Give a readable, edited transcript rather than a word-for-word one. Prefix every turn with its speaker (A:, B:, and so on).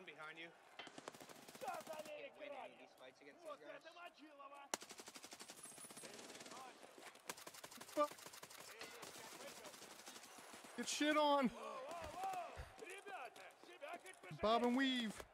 A: one behind you.
B: Can't win any of these fights against these guys.
C: Fuck. Get shit on. Bob and weave.